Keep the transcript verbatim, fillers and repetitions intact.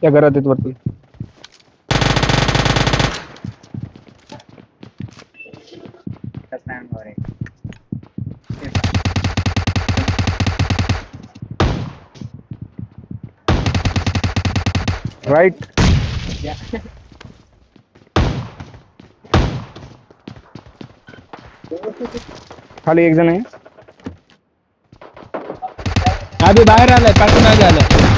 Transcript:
त्या घरात आहेत वरती. राइट खाली एक जण आहे. अभी बाहेर आलाय, पाठीमागे आलाय.